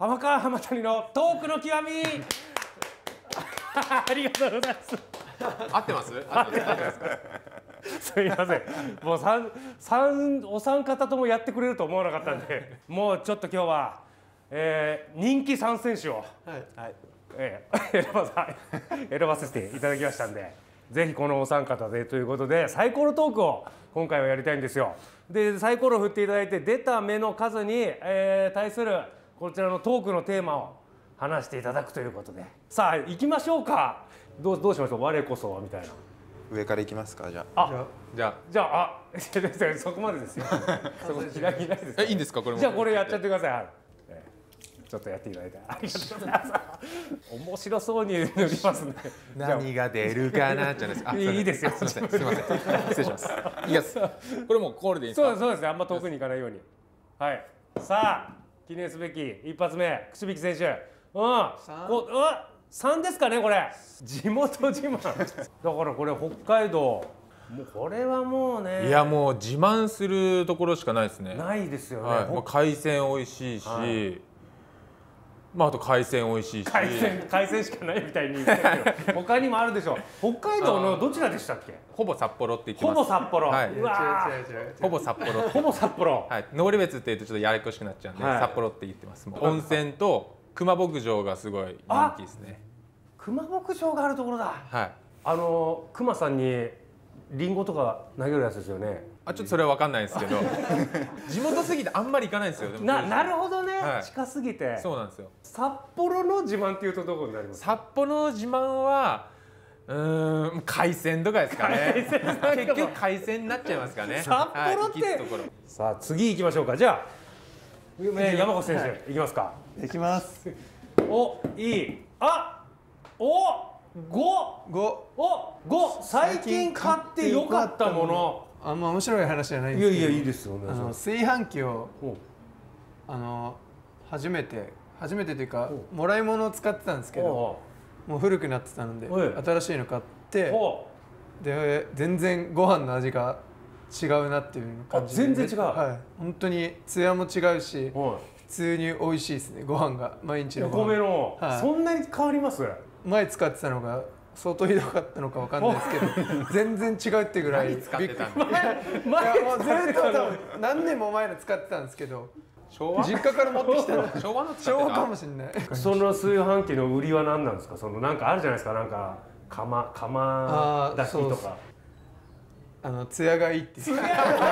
浜川浜谷のトークの極みありがとうございます。 合ってます？合ってますか？ すみません、もうお三方ともやってくれると思わなかったんで、もうちょっと今日は、人気3選手を、選ばせていただきましたんで、ぜひこのお三方でということでサイコロトークを今回はやりたいんですよ。でサイコロを振っていただいて出た目の数に、対するこちらのトークのテーマを話していただくということで、さあ行きましょうか。どうしましょう。我こそはみたいな。 上から行きますか。じゃあじゃあそこまでですよ。そこ開きないです。 いいんですかこれも。 じゃあこれやっちゃってください。ちょっとやっていただいてありがとうございます。面白そうに塗りますね。 何が出るかなじゃないですか。 いいですよ。 すみません。失礼します。いきます。これもコールでいいですか。 そうですね。あんま遠くに行かないように。はい。さあ記念すべき一発目櫛引選手。3ですかねこれ。地元自慢。だからこれ北海道。もうこれはもうね。 いやもう自慢するところしかないですね。 ないですよね。 はい、海鮮美味しいし。まあ、あと海鮮美味しいし海鮮しかないみたいに言ってるけど他にもあるでしょう。北海道のどちらでしたっけ。 ほぼ札幌って言ってます。 ほぼ札幌、 はい、 うわほぼ札幌ほぼ札幌、 はい、登別って言うとちょっとややこしくなっちゃうんで、札幌って言ってます。もう温泉と熊牧場がすごい人気ですね。 熊牧場があるところだ。 はい、 熊さんにリンゴとか投げるやつですよね。 ちょっとそれは分かんないですけど地元すぎてあんまり行かないんですよ。 なるほどね、近すぎて。 そうなんですよ。 札幌の自慢っていうとどこになりますか。 札幌の自慢は海鮮とかですかね。結局海鮮になっちゃいますかね。 札幌って、さあ次行きましょうか。じゃあ、山越選手行きますか。 行きます。 いい。5最近買ってよかったもの。 あんま面白い話じゃないんですけど。 いやいいですよ。 炊飯器を初めてというかもらい物を使ってたんですけど、もう古くなってたので新しいの買って、で全然ご飯の味が違うなっていう感じで。 全然違う。 はい、本当にツヤも違うし、普通に美味しいですね。ご飯が毎日のご飯。 お米の、そんなに変わります？ 前使ってたのが相当ひどかったのかわかんないですけど全然違うっていうぐらい。 使ってたんで。 いやもうずっと多分何年も前の使ってたんですけど、実家から持ってきたの昭和の昭和かもしれない。 その炊飯器の売りは何なんですか。なんかあるじゃないですか。なんか釜炊きとか。 ツヤがいいっていう。ちょっ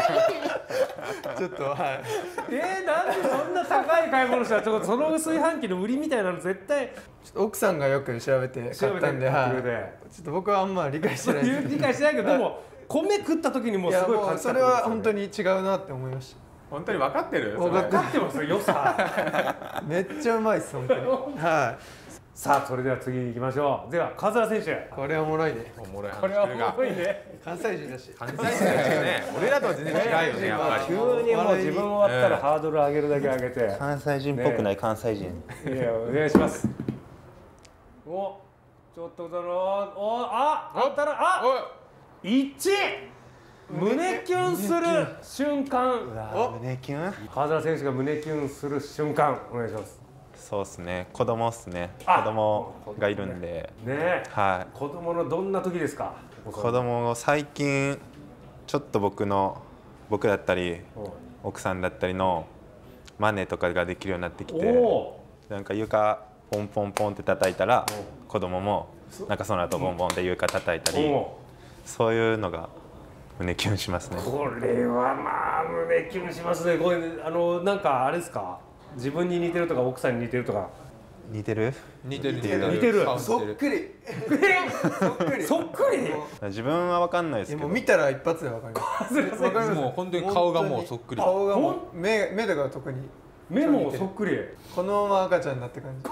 とはい。 なんでそんな高い買い物したら、その炊飯器の売りみたいなの絶対。 奥さんがよく調べて買ったんで、ちょっと僕はあんま理解してない。 理解してないけど、でも米食った時にもうすごい感じた。 それは本当に違うなって思いました。 本当に分かってる？ 分かってます良さ。 めっちゃうまいです本当に。はい。 さあそれでは次に行きましょう。では川原選手。 これはおもろいね。 これはおもろいね。 関西人だし。 関西人だしね。俺らとは全然違うよねやっぱり。 急にもう自分終わったらハードル上げるだけ上げて。 関西人っぽくない関西人。 いやお願いします。ちょっとあったら1。胸キュンする瞬間。 胸キュン。 川原選手が胸キュンする瞬間お願いします。 そうですね。子供っすね。子供がいるんで。はい。 子供のどんな時ですか。 子供最近ちょっと僕だったり奥さんだったりのマネとかができるようになってきて、なんか床ポンポンポンって叩いたら子供もなんかその後ボンボンって床叩いたり、そういうのが胸キュンしますね。 これはまあ胸キュンしますね。これなんかあれですか。自分に似てるとか奥さんに似てるとか。 似てる？ 似てる。 そっくり。 そっくり。 自分は分かんないですけど。 もう見たら一発で分かります。 もう本当に顔がもうそっくり。 顔がもう目とか特に。 目もそっくり。 このまま赤ちゃんになって感じ。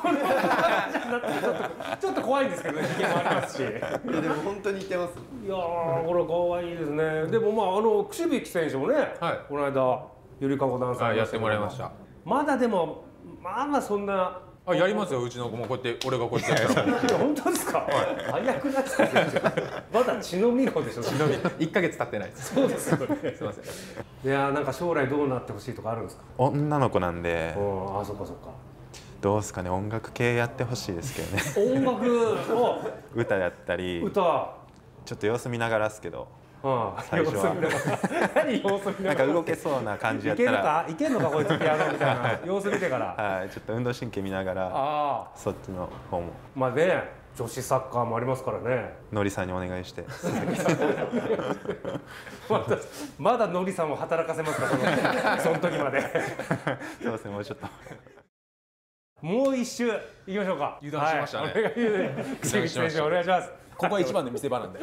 ちょっと怖いんですけど、ひげもありますし。 でも本当に似てます。 いやー、これ可愛いですね。でもまあ櫛引選手もね、この間ゆりかごダンサーやってもらいました。 まだでもまあそんな。 やりますよ。うちの子もこうやって俺がこうやってやったら。 本当ですか。早くなっちゃってまだ血のみろでしょ。 血のみ。1ヶ月経ってないです。 そうですよね。 すみません。 いやなんか将来どうなってほしいとかあるんですか。 女の子なんで。 あ、そっかそっか。 どうですかね、音楽系やってほしいですけどね。 音楽を歌やったり、 歌、 ちょっと様子見ながらですけど、 最初は何様子見ながら、 なんか動けそうな感じやったら、 いけんのかこいつピアノみたいな様子見てから、 はい、ちょっと運動神経見ながら、そっちの方も。 まあね、女子サッカーもありますからね。 のりさんにお願いして。 まだのりさんを働かせますか、その時まで。 そうですね、もうちょっと。 もう一周いきましょうか。 油断しましたね。 口口選手お願いします。 ここが一番の見せ場なんで。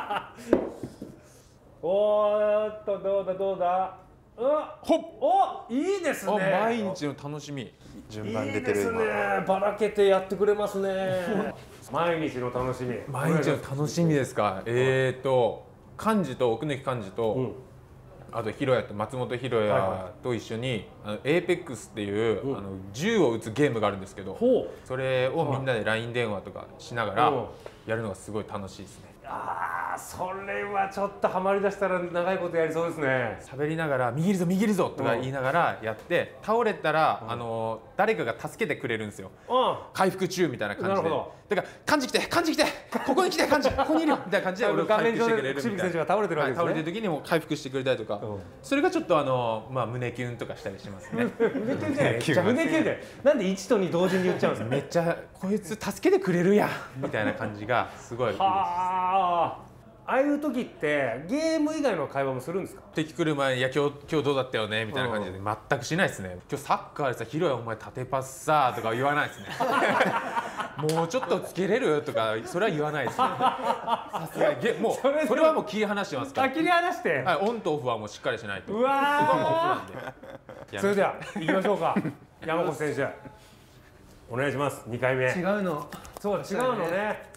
おーっとどうだ。 ほっ。 お、いいですね。 毎日の楽しみ。 順番出てる。 いいですね。ばらけてやってくれますね。毎日の楽しみ。 毎日の楽しみですか。幹事と奥貫幹事と、あとヒロヤと松本ヒロヤと一緒にエーペックスっていう銃を撃つゲームがあるんですけど、それをみんなで LINE 電話とかしながらやるのがすごい楽しいですね。 ああ、それはちょっとハマりだしたら長いことやりそうですね。 喋りながら右るぞとか言いながらやって倒れたら誰かが助けてくれるんですよ。回復中みたいな感じで。だから幹事来てここに来て幹事ここにいるよみたいな感じで俺を回復してくれるみたいな。 選手が倒れてるわけですね。 倒れてる時にも回復してくれたりとか、それがちょっと胸キュンとかしたりしますね。 胸キュンでなんで1と2同時に言っちゃうんですか。 めっちゃこいつ助けてくれるやんみたいな感じがすごいいいです。 ああいう時ってゲーム以外の会話もするんですか。 敵来る前に「いや今日どうだったよね」みたいな感じで全くしないですね。今日サッカーでさ「ヒロヤお前縦パスさ」とか言わないですね。もうちょっとつけれるとかそれは言わないですね。さすがにもうそれはもう切り離してますから。 切り離して、 はい、オンとオフはもうしっかりしないと。 うわ僕はもうオフなんで。 それでは行きましょうか。山越選手お願いします。2回目。 違うの。 そう違うのね。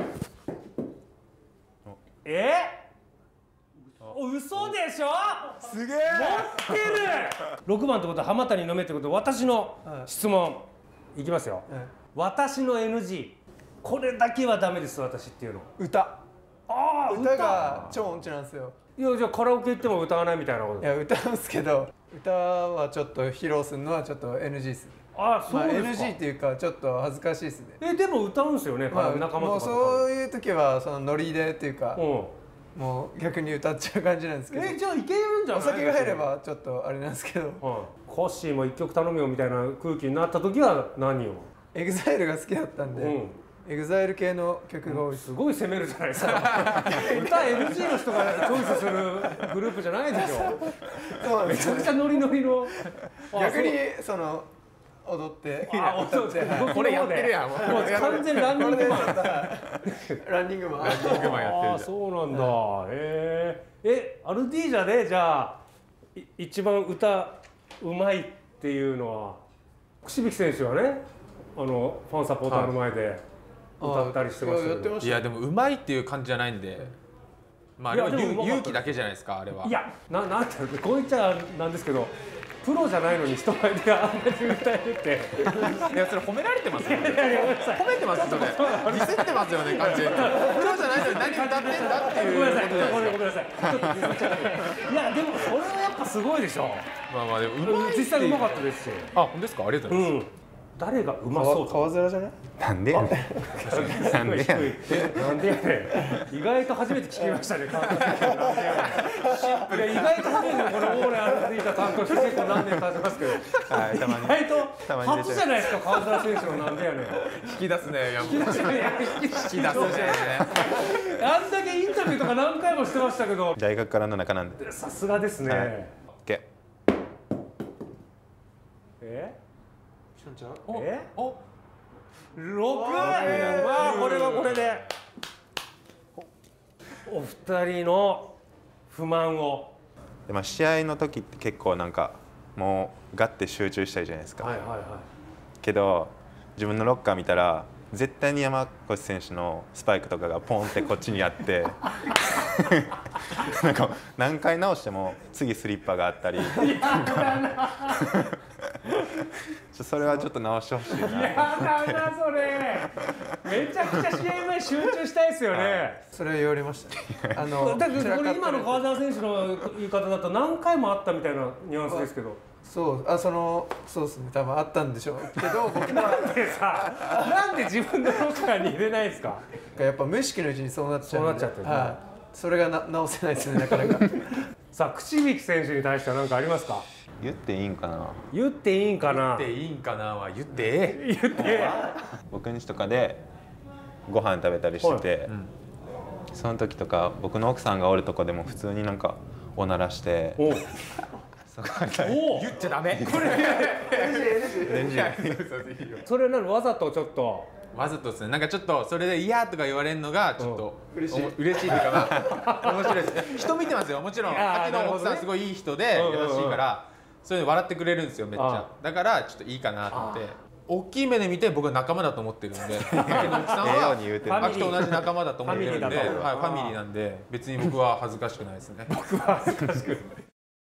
嘘でしょ。 すげえ。 持ってる。6番ってことは浜谷飲めってことは私の質問いきますよ。私の NG これだけはダメです私っていうの。 歌が超音痴なんですよ。 いやじゃあカラオケ行っても歌わないみたいなこと。 いや歌うんですけど歌はちょっと披露するのはちょっと NG です。 そうですか。 NG っていうかちょっと恥ずかしいですね。 でも歌うんですよね、仲間とか。 もうそういう時はそのノリでっていうか、もう逆に歌っちゃう感じなんですけど。 じゃあいけるんじゃない。 お酒が入ればちょっとあれなんですけど。 コッシーも一曲頼むよみたいな空気になった時は何を。 EXILE が好きだったんで、EXILE 系の曲が多い。 すごい攻めるじゃないですか。歌 NG の人がチョイスするグループじゃないでしょ。めちゃくちゃノリノリの。 逆にその踊ってこれやってるやん。もう完全ランニングマン。 ランニングマンやってる。 ああそうなんだ。アルディージャでじゃあ一番歌うまいっていうのは串引選手はね、ファンサポーターの前で歌ったりしてましたけど。 いやでもうまいっていう感じじゃないんで。まああれは勇気だけじゃないですかあれは。 いやなんてこう言っちゃなんですけど。プロじゃないのに人前であんなに歌えるって。 いやそれ褒められてますよね。褒めてますよね。ディスってますよね完全に。プロじゃないのに何歌ってんだっていう。 ごめんなさい。ごめんなさい。いやでもそれはやっぱすごいでしょ。 まあでも実際うまかったですし。 本当ですか。ありがとうございます。 誰がうまそう。 川面じゃない？ なんでやねん。 なんでやねん。意外と初めて聞きましたね。川面選手なんでやねん。意外と初めてこのオーレアルディージャ担当して結構何年経ちますけど。意外と初じゃないですか川面選手のなんでやねん。 引き出すね。 引き出すね。あんだけインタビューとか何回もしてましたけど。 大学からの中なんで。 さすがですね。6。これはこれでお二人の不満を。 試合の時って結構なんかもうガッて集中したいじゃないですか。けど自分のロッカー見たら絶対に山越選手のスパイクとかがポンってこっちにあってなんか何回直しても次スリッパがあったりそれはちょっと直してほしいな。 やだなそれ。めちゃくちゃ試合前集中したいですよね。 それは言われました。 だからこれ今の川澤選手の言い方だと何回もあったみたいなニュアンスですけど。 そうですね、多分あったんでしょうけど僕はでさ、なんで自分のロッカーに入れないんですか。 やっぱ無意識のうちにそうなっちゃうんで、 そうなっちゃってるねはい、それが直せないですね、なかなか。 さあ、口引選手に対しては何かありますか。 言っていいんかな。 言っていいんかな。 でいいんかなは言ってえ言って。 僕ん家とかでご飯食べたりしてて、その時とか僕の奥さんがおるとこでも普通になんかおならして、 おそこお言っちゃダメ。 これそれなのわざとちょっとわざとですね。なんかちょっとそれで嫌とか言われるのがちょっと嬉しいというか、まあ面白いです。人見てますよ、もちろん。秋の奥さんすごいいい人で優しいから、それで笑ってくれるんですよ、めっちゃ。だからちょっといいかなと思って、大きい目で見て僕は仲間だと思ってるんで、秋の奥さんは秋と同じ仲間だと思ってるんで、はい、ファミリーなんで別に僕は恥ずかしくないですね。 僕は恥ずかしくない。